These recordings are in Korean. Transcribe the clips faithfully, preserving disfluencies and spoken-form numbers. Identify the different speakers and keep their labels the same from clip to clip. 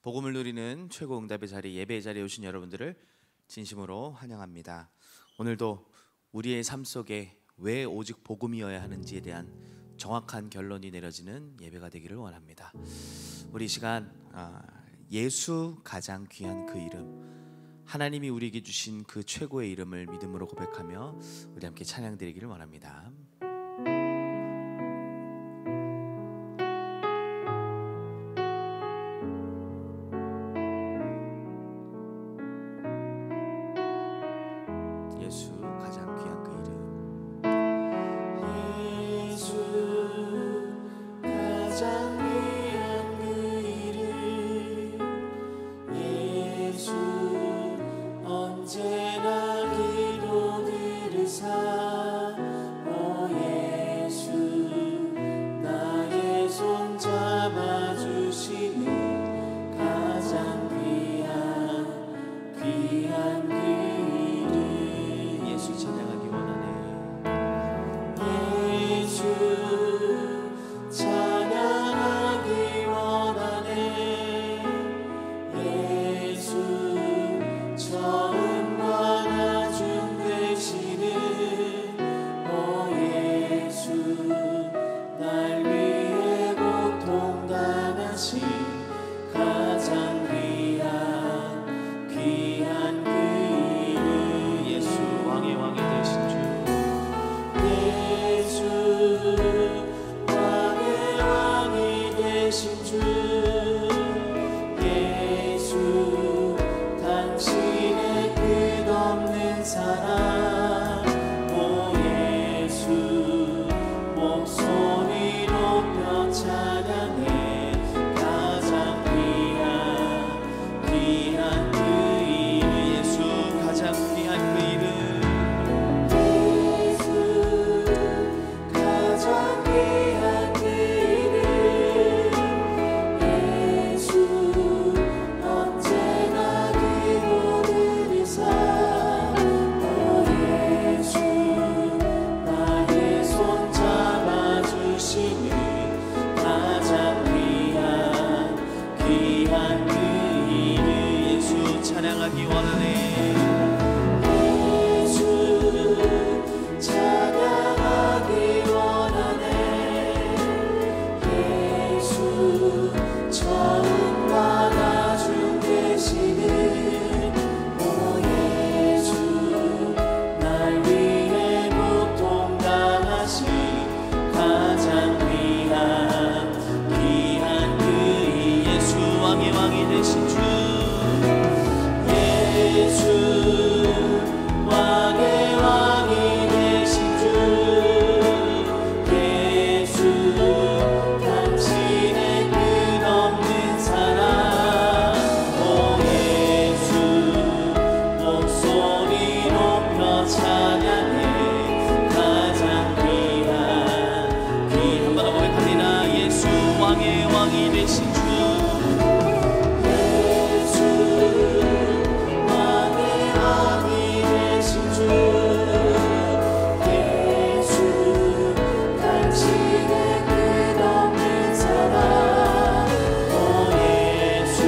Speaker 1: 복음을 누리는 최고 응답의 자리, 예배의 자리에 오신 여러분들을 진심으로 환영합니다. 오늘도 우리의 삶 속에 왜 오직 복음이어야 하는지에 대한 정확한 결론이 내려지는 예배가 되기를 원합니다. 우리 이 시간 예수 가장 귀한 그 이름, 하나님이 우리에게 주신 그 최고의 이름을 믿음으로 고백하며 우리 함께 찬양 드리기를 원합니다. 예수 가장 귀한 그 이름,
Speaker 2: 예수 가장 귀한 그 이름, 예수 언제나 기도 들으사, 오 예수 나의 손 잡아주시는 가장 귀한 귀한 그
Speaker 1: 예수 찬양하기 원하네.
Speaker 2: 예수 찬양하기 원하네. 예수 처음과 나중 되시는 오 예수 날 위해 고통 당하신 가장 귀한 귀한 그 이름,
Speaker 1: 예수 왕의 왕이 되신 주,
Speaker 2: 예수 왕의 왕이 되신 주, 예수 당신의 끝없는 사랑, 오 예수 목소리 높여 찬양해 가장 귀한 귀한 그 이름,
Speaker 1: 예수 가장 귀한 그 이름,
Speaker 2: 예수 가장 귀한 그 이름, 예수 언제나 기도 들으사, 오 예수 나의 손 잡아주시는 가장 귀한 귀한 그 이름,
Speaker 1: 예수 찬양하기 원하네.
Speaker 2: 예수 찬양하기 원하네. 예수 처음과 나중 되시는 오 예수 날 위해 고통 당하신 가장 귀한 귀한 그
Speaker 1: 예수 왕의 왕이 되신 주,
Speaker 2: 예수 왕의 왕이 되신 주, 예수 당신의 끝없는 사랑, 오 예수 목소리 높여 찬양해 가장 귀한 귀한
Speaker 1: 한번 더 고백합니다. 예수 왕의 왕이 되신 주,
Speaker 2: 예수 왕의 왕이 되신 주, 예수 당신의 끝없는 사랑, 오 예수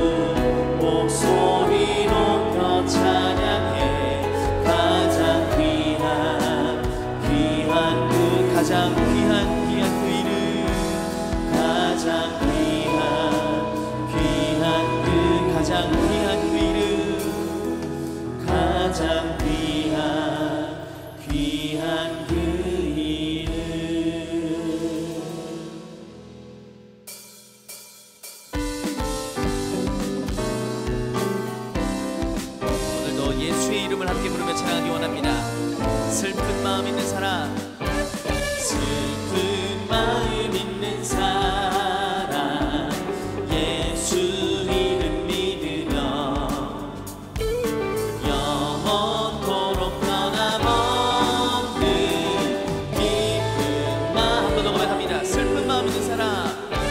Speaker 2: 목소리 높여 찬양해 가장 귀한 귀한 그
Speaker 1: 가장 귀한 귀한 그 이름,
Speaker 2: 가장 귀한 귀한 그
Speaker 1: 가장 귀한 그 이름,
Speaker 2: 가장 귀한 귀한 그 이름.
Speaker 1: 오늘도 예수의 이름을 함께 부르며 찬양하기 원합니다. 슬픈 마음 있는 사람,
Speaker 2: 슬픈 마음 있는 사람, 예수 이름 믿으며 영원토록 변함없는 기쁜 마음.
Speaker 1: 한 번 더 고백합니다. 슬픈 마음 있는 사람,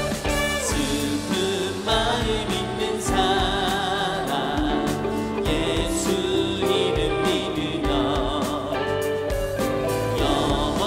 Speaker 2: 슬픈 마음 있는 사람, 예수 이름 믿으며 영원토록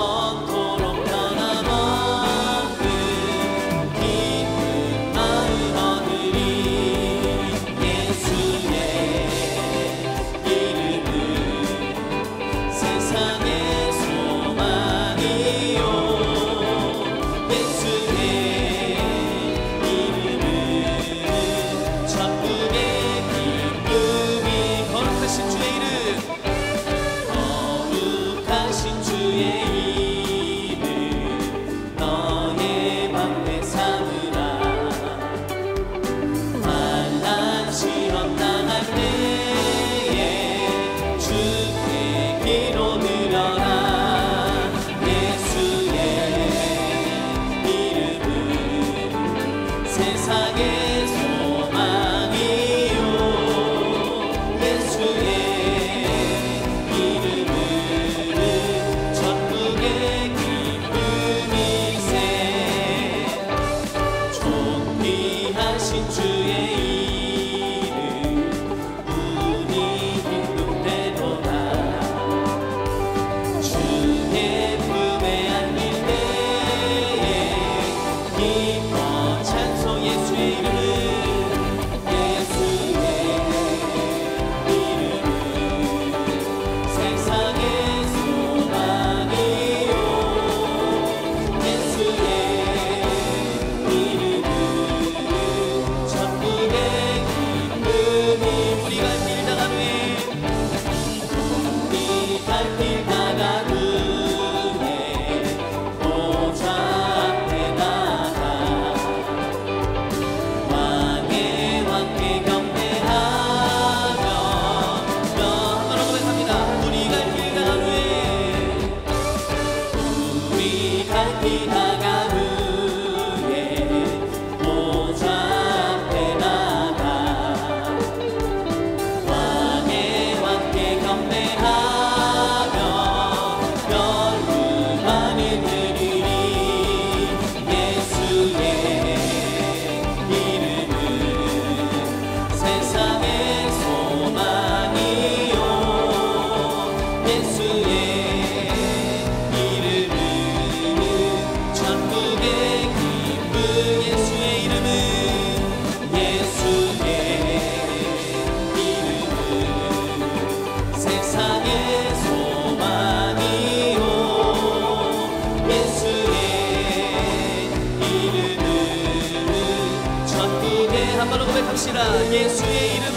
Speaker 2: 한번로 고백합시다. 예수의 이름은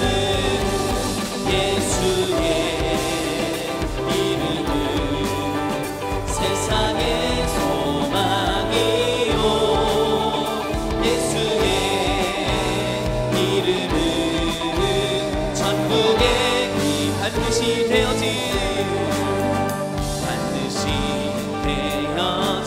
Speaker 2: 예수의 이름은 세상의 소망이요 예수의 이름은 천국의 길 반드시 되어진 반드시 되어진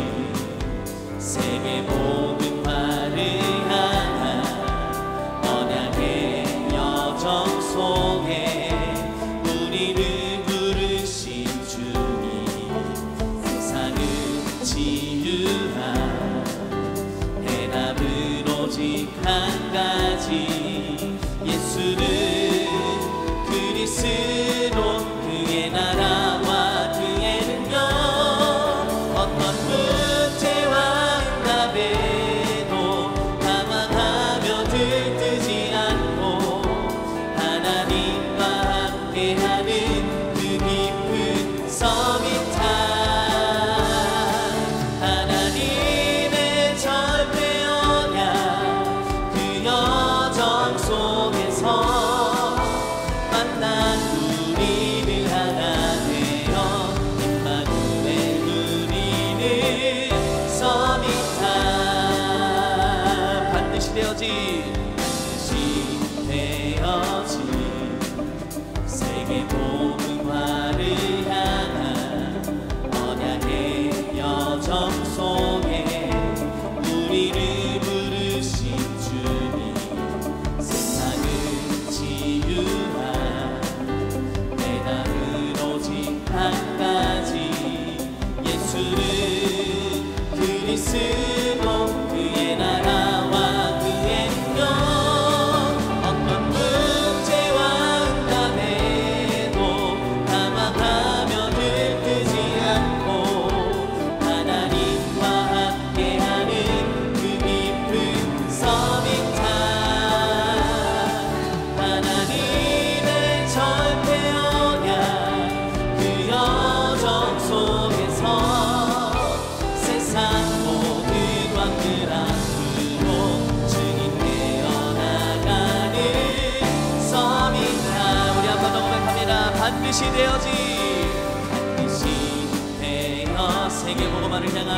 Speaker 2: 세계 모든 말을 향한 언약의 여정 속에 우리를 부르신 주님 세상을 치유한 해답은 오직 한 가지 예수는 그리스도 그의 나라와 그의 능력 어떤 문제와 응답에도 당황하며 들뜨지 않고 하나님과 함께하는 그 깊은 서밋한 하나님의 절대 언약 그 여정 속에서 만난 우리를 하나 되어 임마누엘 우리는 서밋한 반드시 되어진 반드시 되어진 세계 복음화를 향한 언약의 여정 속에 우리를 부르신 주님 세상을 치유한 해답은 오직 한 가지 예수는 그리스도 그의 나라와 그의 능력 어떤 문제와 응답에도 당황하며 들뜨지 않고 하나님과 함께하는 그 깊은 서밋한 하나님의 절대 언약 그 여정 속에서 세상 모든 왕들 앞으로 증인되어 나가는 서밋한 우리 한번 더 고백합니다. 반드시 되어진 반드시 되어 세계 복음화를 향한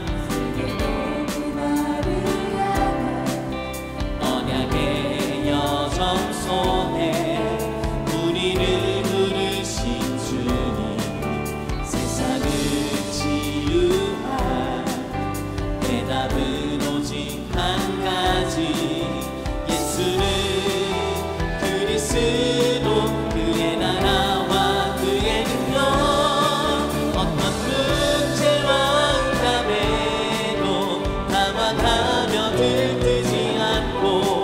Speaker 2: 언약의 여정 속에 우리를 부르신 주님 세상을 치유한 해답은 오직 한 가지 예수는 그리스도 그의 나라와 그의 능력 어떤 문제와 응답에도 당황하며 들뜨지 않고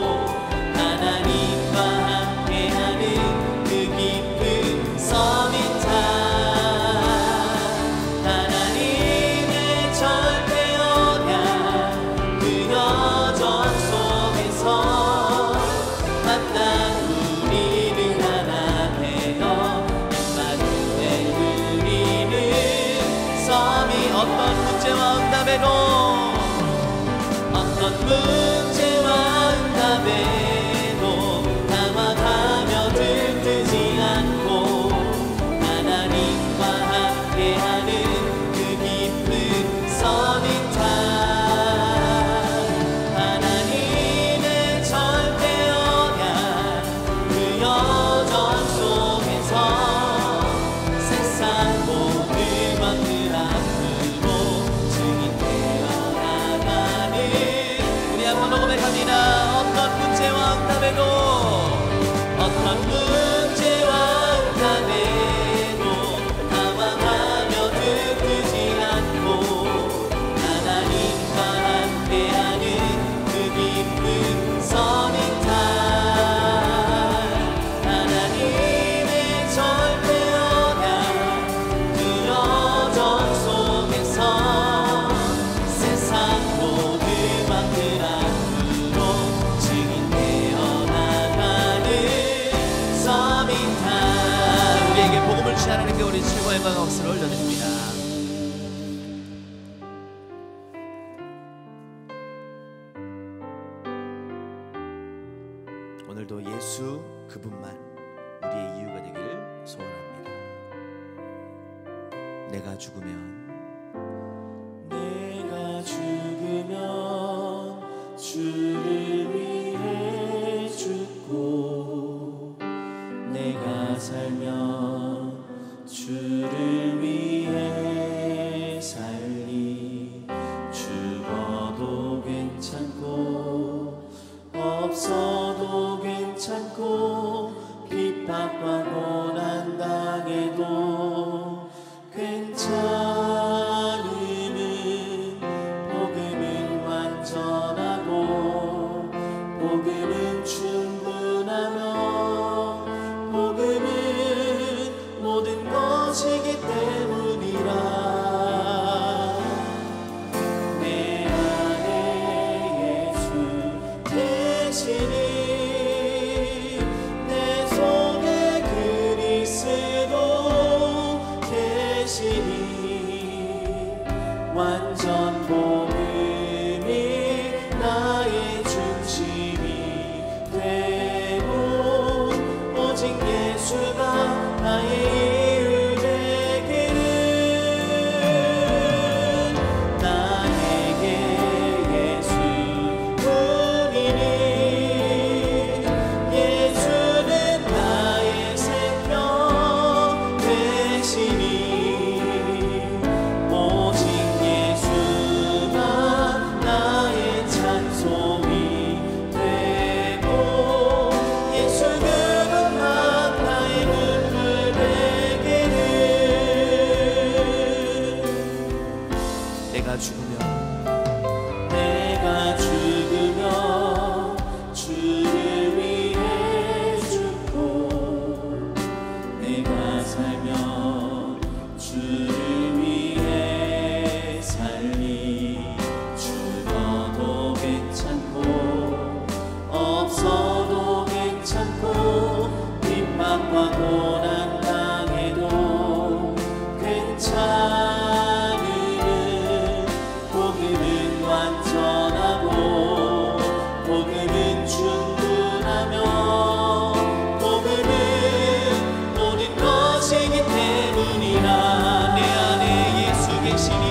Speaker 2: 하나님과 함께하는 그 깊은 서밋한 하나님의 절대 언약 그 여정 속에서 만난 우리를 하나 되어 임마누엘 우리는 섬이 어떤 문제와 응답에도 어떤 문제와 응답에도 당황하며 들뜨지 않고 하나님과 함께하는 그 깊은 서밋한 하나님의 절대 언약 그 여정 속에서 세상 모든 왕들 앞으로 증인되어 나가는 우리 한번 고백합니다. 어떤 문제와 응답에도 어떤 문제와 응답에도 당황하며 들뜨지 않고 하나님과 함께하는 그 깊은 서밋한 하나님의 절대 언약 그 여정 속에서 세상 모든 왕들 앞으로 증인되어 나가는 서밋한 우리에게 복음을 주신 하나님께 우리 최고의 영광과 박수를 올려드립니다.
Speaker 1: 오늘도 예수 그분만 우리의 이유가 되기를 소원합니다. 내가 죽으면
Speaker 2: 내가 죽으면 주를 위해 죽고 내가 살면 주를 위해 살리. 죽어도 괜찮고 없어도 괜찮고 핍박과 고난 당해도 괜찮으는 복음은 완전하고 복음은 충분하며 복음은 모든 것이기 때문이라. 내 안에 예수 계시니 내 속에 그리스도 계시니 완전 복음이 나의 중심이 되고 오직 예수가 나의 이유 되기를. 나에게 예수뿐이니 예수는 나의 생명 되시니 오직 예수만 나의 찬송이 되고 예수 그분만 나의 눈물 되기를.
Speaker 1: 내가 죽으면
Speaker 2: 내가 죽으면 주를 위해 죽고 내가 살면 주를 위해 살리. 죽어도 괜찮고 없어도 괜찮고 핍박과 고난 당해도 괜찮으는 복음은 완전하고 복음은 충분하며 복음은 모든 것이기 때문이라. 내 안에 예수 계시니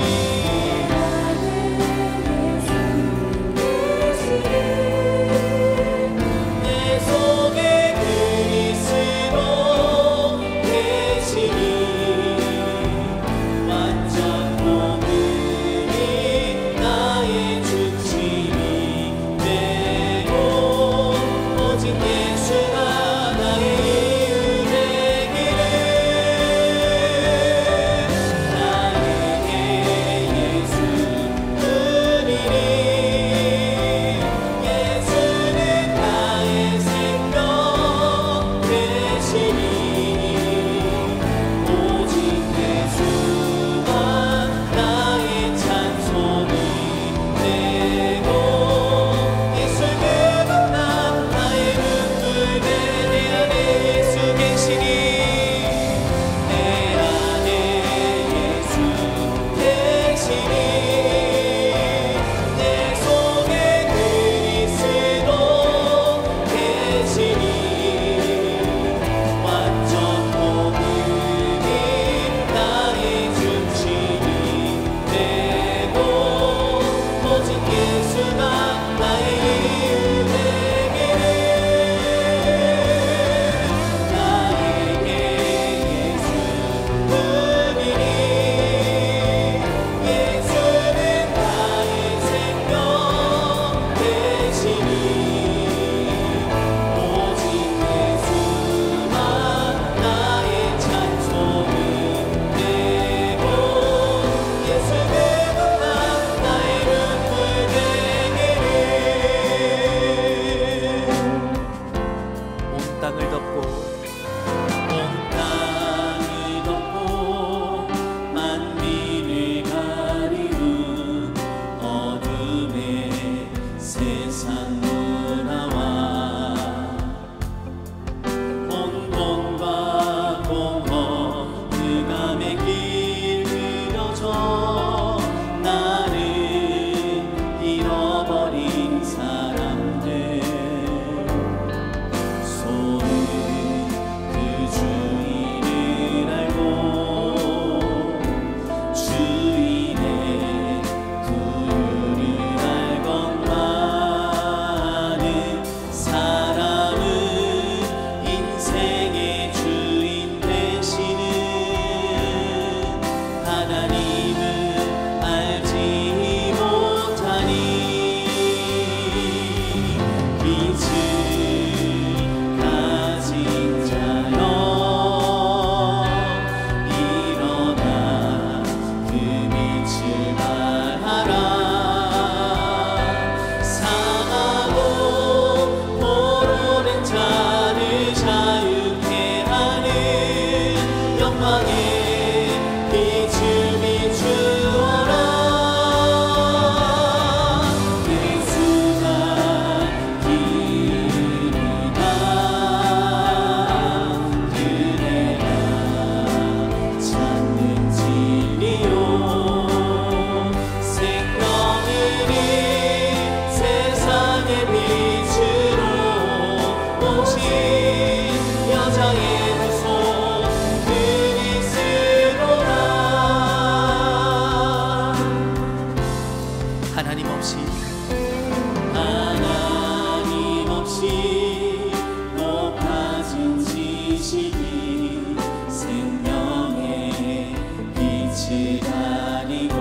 Speaker 2: 내 속에 그리스도 계시니 완전 복음이 나의 중심이 되고 오직 빛을 가진 자여 일어나 그 빛을 발하라 상하고 포로된 자를 자유케 하는 영광의 빛을 비추어라 예수가 길이다 그대가 찾는 진리요 생명이니 세상의 빛으로 오신 여자의 후손 그리스도라
Speaker 1: 하나님 없이
Speaker 2: 하나님 없이 높아진 지식이 생명의 빛을 가리고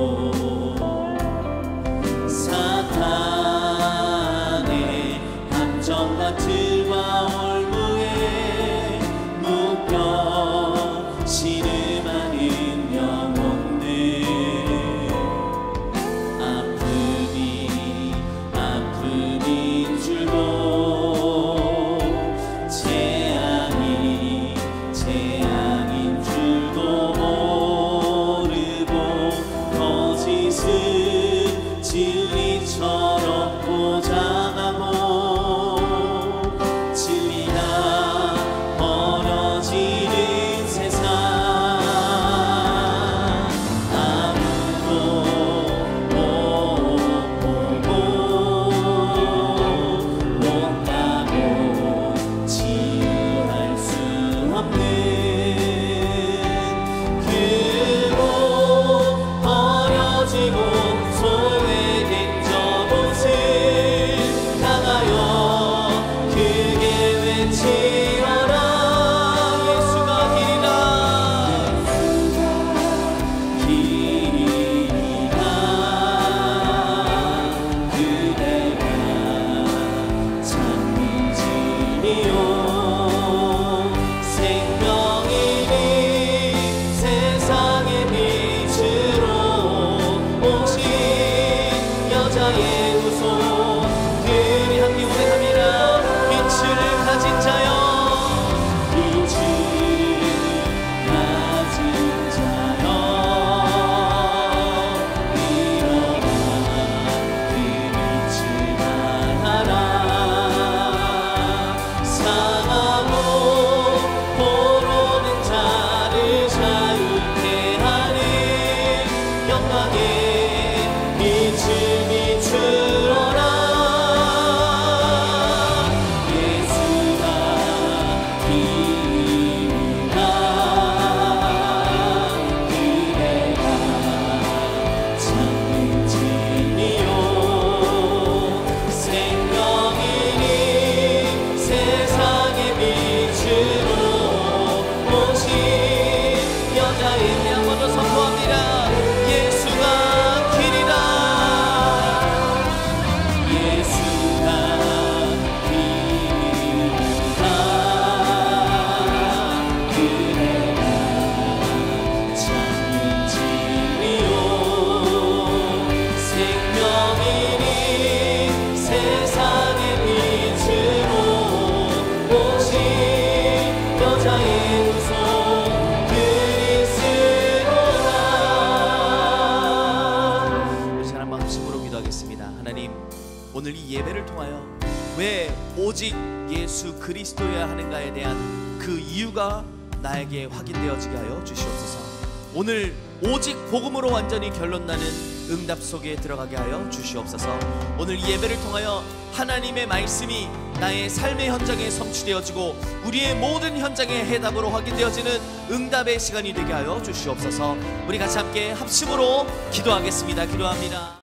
Speaker 2: 사탄의 함정과 틀과 올무에 묶여 신음하는 영혼들 아픔이 아픔인 줄도 재앙이 재앙인 줄도 모르고 거짓은 진리처럼 포장하고 진리가 버려지는 세상 아무도 못 보고 못 가고 치유할 수 없는 그곳 버려지고 소외된 저곳을 향하여 크게 외치어라 예수가 길이다 길이다 그대가 찾는 진리요 생명이니 세상의 빛으로 오신 여자의 후손 그리 함께 고백합니다 빛을 가진 자여 빛을 가진 자여 일어나 그 빛을 발하라 상하고 포로된 자를 자유케 하는 영광의 빛을 비추어라 예수가 길이다 그대가 찾는 진리요 생명이니 세상의 빛으로 오신 여자의 한번더 선포합니다 예수가 길이다 예수가 길이다 그대가 찾는 진리요 생명이니 세상의 빛으로 오신 여자의 후손 그리스도라
Speaker 1: 우리 잘 한번 합심으로 기도하겠습니다. 하나님 오늘 이 예배를 통하여 왜 오직 예수 그리스도여야 하는가에 대한 그 이유가 나에게 확인되어지게 하여 주시옵소서. 오늘 오직 복음으로 완전히 결론나는 응답 속에 들어가게 하여 주시옵소서. 오늘 이 예배를 통하여 하나님의 말씀이 나의 삶의 현장에 성취되어지고 우리의 모든 현장의 해답으로 확인되어지는 응답의 시간이 되게 하여 주시옵소서. 우리 같이 함께 합심으로 기도하겠습니다. 기도합니다.